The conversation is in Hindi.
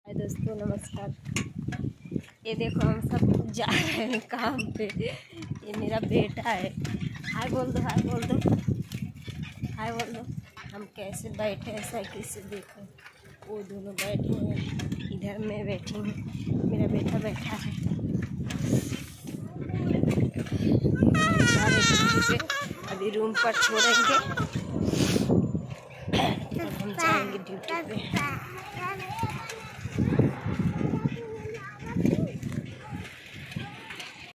दोस्तों नमस्कार। ये देखो हम सब जा रहे हैं काम पे। ये मेरा बेटा है। हाय बोल दो, हाय बोल दो, हाय बोल दो। हम कैसे बैठे हैं साइकिल से, देखो वो दोनों बैठे हैं, इधर मैं बैठी हूँ, मेरा बेटा बैठा है। अभी रूम पर छोड़ेंगे और हम जाएंगे ड्यूटी पे।